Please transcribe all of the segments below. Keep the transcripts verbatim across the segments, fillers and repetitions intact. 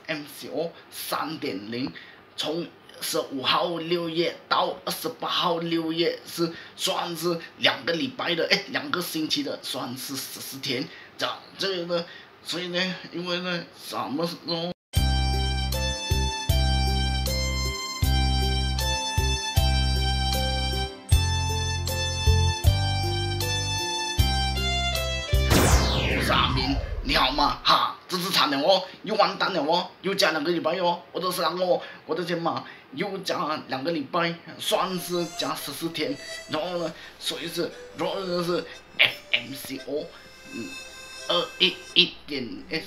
M C O 三点零，从十五号六月到二十八号六月是算是两个礼拜的，哎，两个星期的，算是十四天。这这个呢，所以呢，因为呢，什么时候？阿明，你好吗？哈，这次惨了哦，又完蛋了哦，又加两个礼拜哦，我的伤哦，我的天妈，又加两个礼拜，算是加十四天，然后呢，所以是，然后呢是 F M C O， 嗯，二一一点 F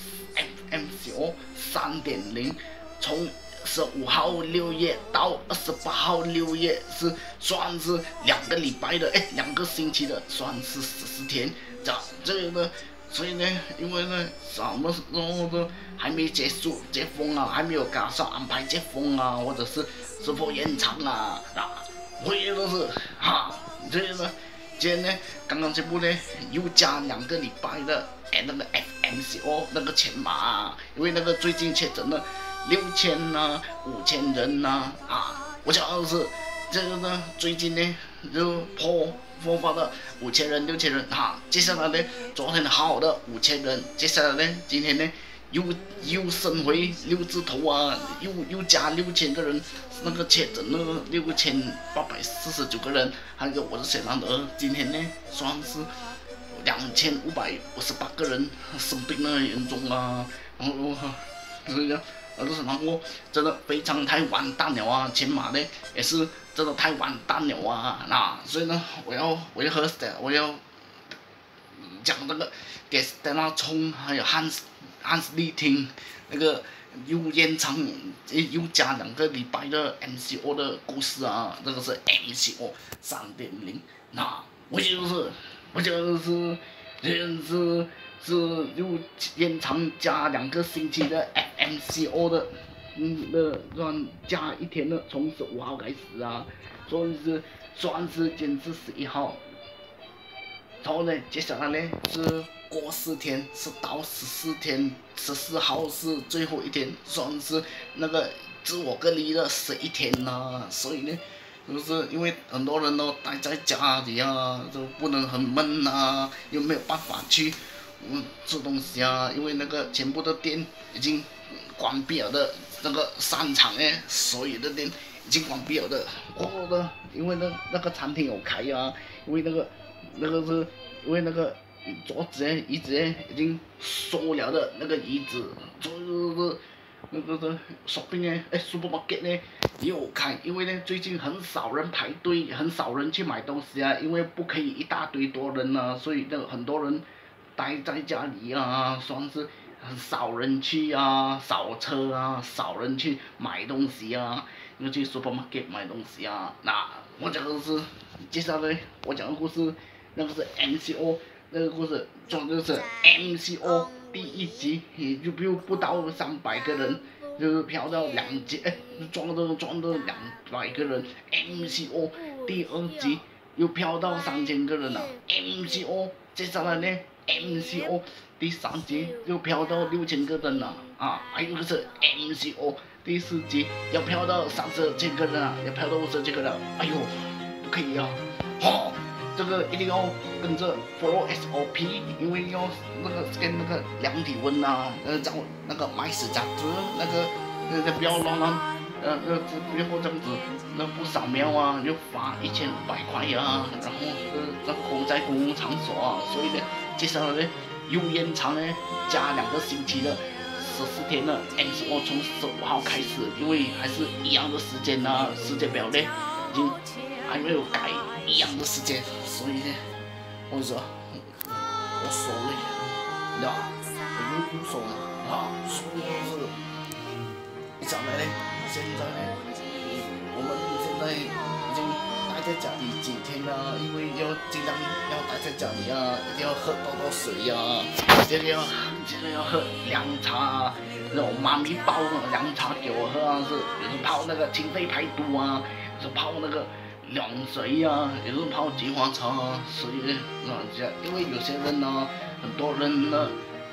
M C O 三点零，从十五号六月到二十八号六月是算是两个礼拜的，哎，两个星期的，算是十四天，这这个呢。所以呢，因为呢，什么时候都还没结束解封啊，还没有赶上安排解封啊，或者是是否延长啊，啊，我也都是哈，所以呢，今天呢，刚刚这部呢又加两个礼拜的哎那个 F M C O 那个钱码、啊，因为那个最近确诊了六千呐、五千人呐 啊, 啊，我想是这个呢，最近呢就破。爆发的五千人、六千人哈，接下来呢，昨天好的五千人，接下来呢，今天呢又又升回六字头啊，又又加六千个人，那个确诊了六千八百四十九个人，还有我的小男儿，今天呢算是两千五百五十八个人生病了严重啊，然后这个。而是然后真的非常太完蛋了啊！起码呢也是真的太完蛋了啊！那所以呢，我要我要和我要讲这个给 Stella 冲还有汉斯汉斯利听那个又延长又加两个礼拜的 M C O 的故事啊！这个是 M C O 三点零，那我就是我就是就是是又延长加两个星期的 F M C O 的，嗯，那算加一天的，从十五号开始啊，所以是算是今是十一号，然后呢，接下来呢是过四天，是到十四天，十四号是最后一天，算是那个自我隔离的十一天呐、啊，所以呢。就是因为很多人都待在家里啊，都不能很闷啊，又没有办法去嗯吃东西啊，因为那个全部的店已经关闭了的，那个商场呢，所有的店已经关闭了的。过后呢，因为那那个餐厅有开啊，因为那个那个是因为那个桌子呢、椅子呢已经收了的那个椅子，就是那个的 shopping 呢，哎 supermarket 呢也有开，因为呢最近很少人排队，很少人去买东西啊，因为不可以一大堆多人啊，所以那很多人待在家里啊，算是很少人去啊，扫车啊，少人去买东西啊，要去 supermarket 买东西啊。那我讲的是接下来我讲的故事，那个是 M C O 那个故事，讲的是 M C O。第一集也就不不到三百个人，就是飘到两集，哎，装的装的两百个人。M C O 第二集又飘到三千个人了。M C O 接下来呢 ，M C O 第三集又飘到六千个人了啊！还有一个是 M C O 第四集要飘到三十千个人了，要飘到五十千个人，哎呦，不可以啊！好。这个一定要跟着 follow S O P， 因为要那个跟那个量体温啊，呃，找那个买死杂志，那个呃不要乱乱，呃呃不要这样子，那不扫描啊，又罚一千五百块啊，然后呃这公在公共场所啊，所以呢，接下来呢又延长呢加两个星期的十四天的 M C O 从十五号开始，因为还是一样的时间啊，时间表呢已经还没有改。一样的时间，所以呢，我说我说了，对吧？我又说了啊，所以就是一上来呢，现在呢，我们现在已经待在家里几天了，因为要尽量要待在家里啊，一定要喝多多水啊，这个要这个要喝凉茶啊，那种妈咪煲的凉茶给我喝啊，是有时泡那个清肺排毒啊，有时泡那个。凉水呀、啊，也是泡菊花茶啊，所以啊，这因为有些人呢、啊，很多人呢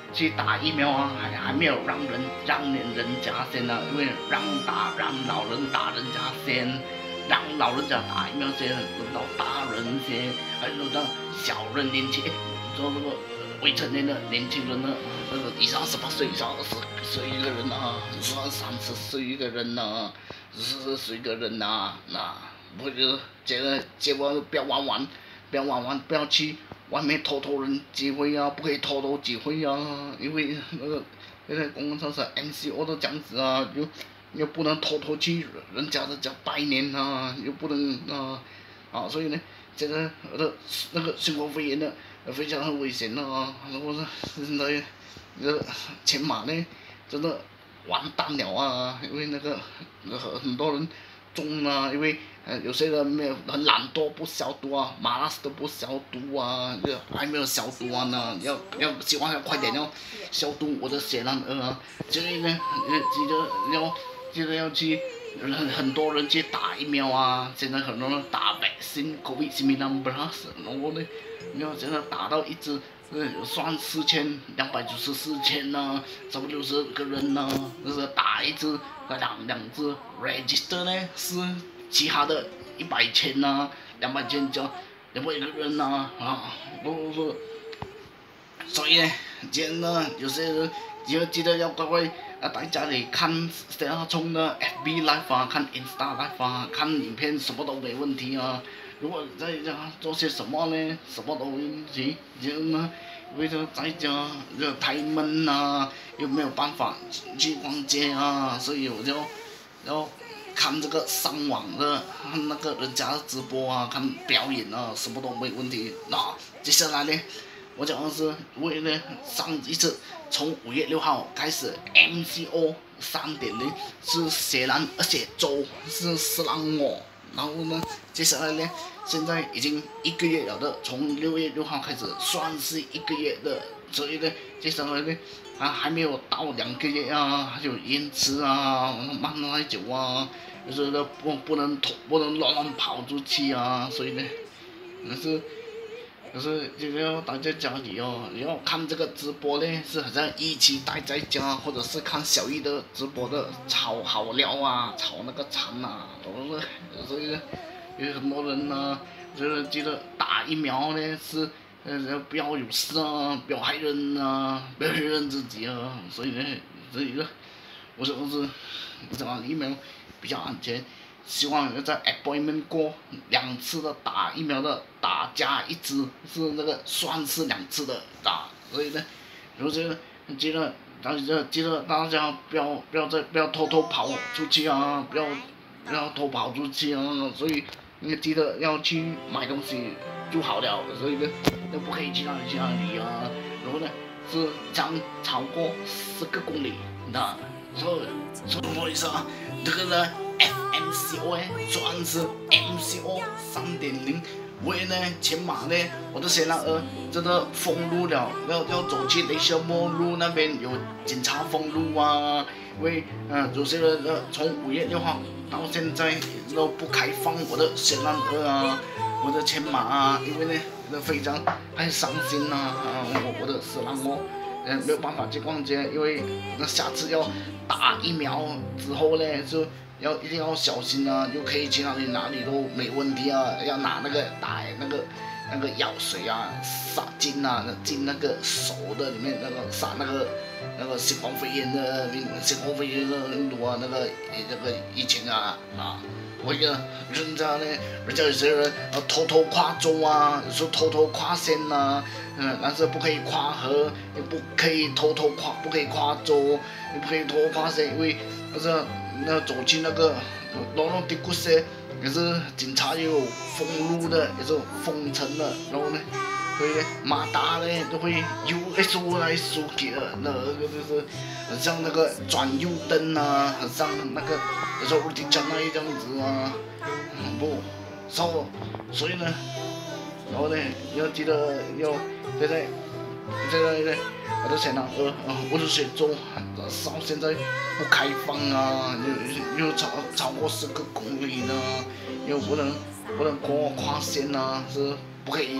去打疫苗啊，还还没有让人让人家先呢、啊，因为让打让老人打人家先，让老人家打疫苗先，轮到大人先，还轮到小人年轻，做这个未成年的年轻人呢，这个以上十八岁以上二十岁一个人啊，说三十岁一个人呐，四十岁一个人呐，那不就这个结果不要玩玩，不要玩玩，不要去。外面偷偷人机会啊，不可以偷偷机会啊，因为那个那个公共场所 M C O 都这样子啊，又又不能偷偷去人家的家拜年啊，又不能啊啊，所以呢，这个呃那个新冠肺炎呢非常的危险啊，然后呢现在这个前马呢真的完蛋了啊，因为那个很很多人中了，因为。呃，有些人没有很懒惰，不消毒啊，马拉斯都不消毒啊，这还没有消毒完呢，要要希望要快点要消毒我的血囊儿啊，所以呢，呃，记得要记得要去很很多人去打疫苗啊，现在很多人打 vaccine COVID 十九 plus， 然后呢，要现在打到一支。呃，算四千两百九十四千呐，差不多六十个人呐、啊，就是打一支，两两支 register 呢是其他的一百千呐，两百千叫两百个人呐、啊，啊，不不，所以呢，今天呢，有些人要记得要乖乖啊，在家里看小聪的 F B live 啊，看 Insta live 啊，看影片什么都没问题啊。如果在家做些什么呢？什么都没问题，就呢，为了在家就太闷啊，又没有办法去逛街啊，所以我就要看这个上网的，看那个人家的直播啊，看表演啊，什么都没问题。那接下来呢，我讲的是为了上一次从五月六号开始 M C O 三点零是雪兰而且州是斯兰我。然后呢，接下来呢，现在已经一个月了的，从六月六号开始算是一个月的，所以呢，接下来呢，啊还没有到两个月啊，还有延迟啊，慢太久啊，就是呢不不能不能乱乱跑出去啊，所以呢，但是。可是这个要待在家里哦，你要看这个直播呢，是好像一起待在家，或者是看小易的直播的炒好料啊，炒那个肠啊，都是，所以有很多人呢，就是记得打疫苗呢是，呃不要有事啊，不要害人啊，不要害人自己啊，所以呢，所以呢，我说是，打疫苗比较安全。希望要在 appointment 过两次的打疫苗的打加一支是那个算是两次的打，所以呢，就是记得大家记得大家不要不要再不要偷偷跑出去啊，不要不要偷跑出去啊，所以你记得要去买东西就好了，所以呢，都不可以去哪里去哪里啊，然后呢是将超过十个公里的，所以所以说一下这个呢。F M C O 呢，算是 M C O 三点零，因为呢，前马呢，我的雪兰莪真的封路了，要要走去雷蛇莫路那边有警察封路啊，因为嗯、呃，有些人呃从五月六号到现在都不开放我的雪兰莪啊，我的前马啊，因为呢，非常太伤心了啊，我我的雪兰莪。呃，没有办法去逛街，因为那下次要打疫苗之后呢，就要一定要小心啊，就可以去哪里哪里都没问题啊，要拿那个打那个那个药水啊，洒进啊，进那个手的里面那个洒那个那个新冠肺炎的新冠肺炎的病毒啊，那个那个疫情啊啊。为了人家呢，人家有些人呃偷偷跨州啊，有时候偷偷跨县呐、啊，嗯，但是不可以跨河，也不可以偷偷跨，不可以跨州，也不可以偷偷跨县，因为就是那走进那个罗罗迪古些，也是警察也有封路的，也是封城的，然后呢，所以呢，马达呢就会右一输来输去的，那个就是很像那个转右灯啊，很像那个。有时候我经常那一样子啊，不，所所以呢，然后呢，要记得要现在现在呢，我的雪兰莪啊，我的雪州到现在不开放啊，又又超超过十个公里呢，又不能不能过跨线啊，是不可以的，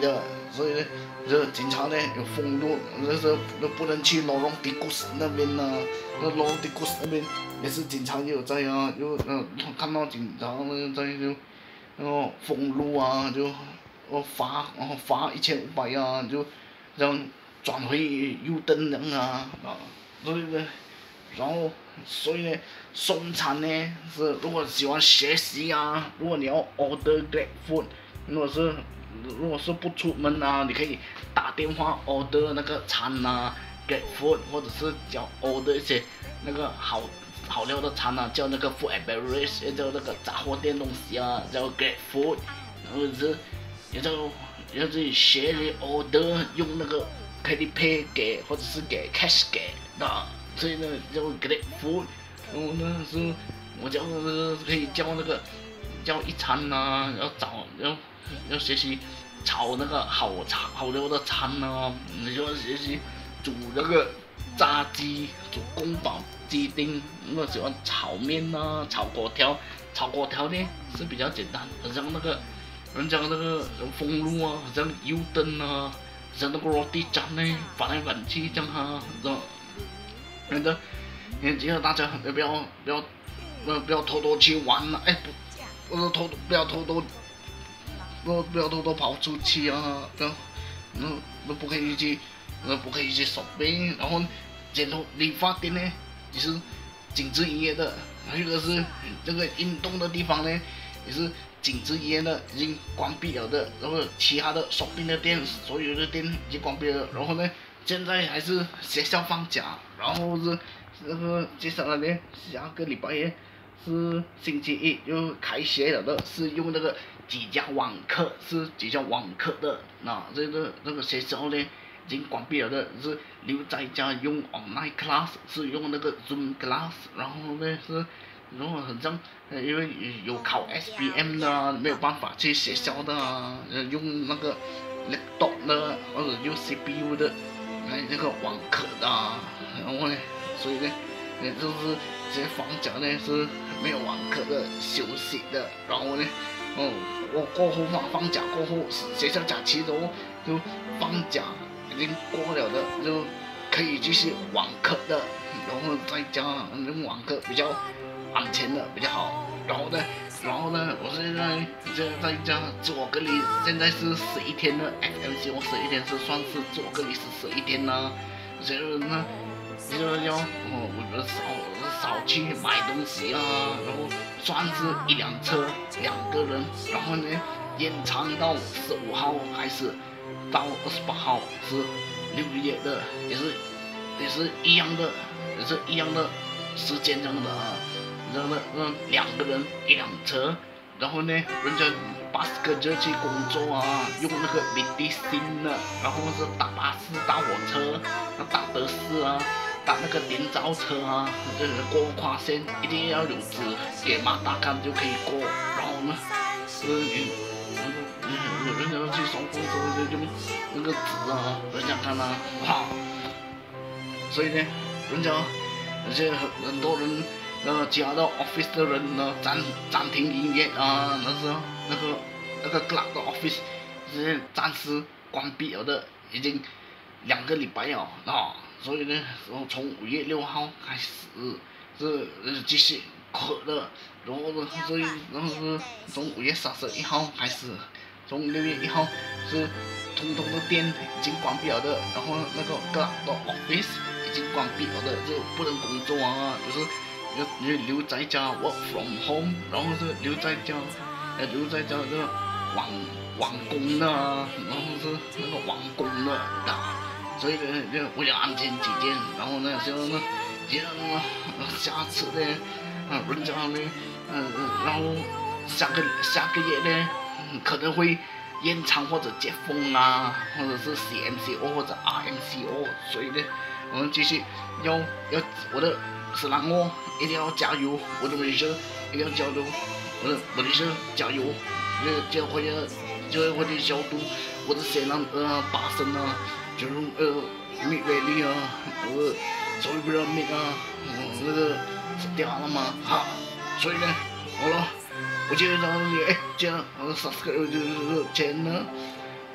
所以呢，这警察呢有封路，就是都不能去罗龙迪古斯那边呢、啊，那罗龙迪古斯那边也是警察也有在啊，就呃看到警察呢在就，然后封路啊，就我罚然后罚一千五百啊，就这样转回右灯人啊啊，所以呢，然后所以呢，送餐呢是如果喜欢学习啊，如果你要 order Grab food，如果是如果是不出门啊，你可以打电话 order 那个餐啊 Grab food， 或者是叫 order 一些那个好好料的餐啊，叫那个 food and beverage， 叫那个杂货店东西啊，叫 Grab food， 或者是也叫也自己学的 order 用那个 credit pay 给或者是给 cash 给的，所以呢叫 Grab food， 然后呢是我叫那个可以叫那个叫一餐啊，要找要要学习炒那个好炒好料的餐啊，你就要学习煮那个炸鸡，煮宫保鸡丁，如果喜欢炒面啊，炒粿条，炒粿条呢是比较简单，好像那个人家那个封路啊，好像油灯啊，像那个落地站呢，翻来翻去这样啊，那个，也记得大家不要不要呃不要偷偷去玩了、啊，哎不，不偷不要偷偷。不不要偷偷跑出去啊！不要，那那不可以去，那不可以去扫背。然后，剪头理发店呢也是禁止营业的。还有一个是这个运动的地方呢，也是禁止营业的，已经关闭了的。然后其他的 shopping 的店，所有的店已经关闭了。然后呢，现在还是学校放假，然后是那个接下来呢，下个礼拜一是星期一又开学了的，是用那个。几家网课是几家网课的，那这个这个学校呢已经关闭了的，是留在家用 online class， 是用那个 Zoom class， 然后呢是，然后很像，因为有考 S B M 的、啊，没有办法去学校的啊，用那个 laptop 的或者用 C P U 的，来那个网课的、啊，然后呢，所以呢，也就是这些放假呢是没有网课的，休息的，然后呢。哦，我过后放放假过后，学校假期都就放假已经过了的，就可以继续网课的，然后在家用网课比较安全的比较好。然后呢，然后呢，我现在现在在家自我隔离，现在是十一天的 F M C， 我十一天是算是自我隔离是十一天啦。所以呢，就要哦，我少少去买东西啊，然后。算是一辆车两个人，然后呢延长到十五号还是到二十八号是六月的，也是也是一样的，也是一样的时间这样的啊，然后呢，嗯，两个人一辆车，然后呢，人家巴斯克就去工作啊，用那个米迪辛的，然后是打巴士、打火车、打德士啊。打那个电召车啊，就是过跨线一定要有纸给马达杆就可以过，然后呢，是你，有人要去送工作就用那个纸啊，人家看啊，哇，所以呢，人家而且很很多人，呃，其他的 office 的人呢暂暂停营业啊，那是那个那个 club 的 office 是暂时关闭了的，已经两个礼拜了啊。所以呢，然后从五月六号开始是呃继续课的，然后呢，所以然后是从五月三十一号开始，从六月一号是通通的店已经关闭了的，然后那个各个 office 已经关闭了的，就不能工作啊，就是要要留在家 work from home， 然后是留在家，呃留在家这个网网工的啊，然后是那个网工的啊。所以呢，就为了安全起见，然后呢，就呢，这样呢，下次呢，啊，人家呢，嗯、呃，然后下个下个月呢，可能会延长或者解封啊，或者是 C M C O 或者 R M C O， 所以呢，我们继续要要我的斯兰沃一定要加油，我的美声一定要加油，我的我的声加油，呃，就会要就会消毒我的血囊呃拔升啊。就是呃，meat ready 啊，呃，所以不要 meat 啊，嗯，那个死掉了嘛，哈，所以呢，好了，我今天讲这里，哎，这样我的 subscribe 就是钱呢，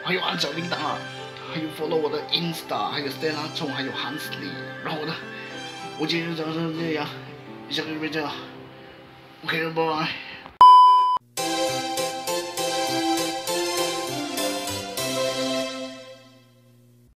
还有按小铃铛啊，还有 follow 我的 Insta， 还有 Stella 虫，还有韩斯利。然后呢，我今天就讲成这样，下个月见啊。OK，拜拜。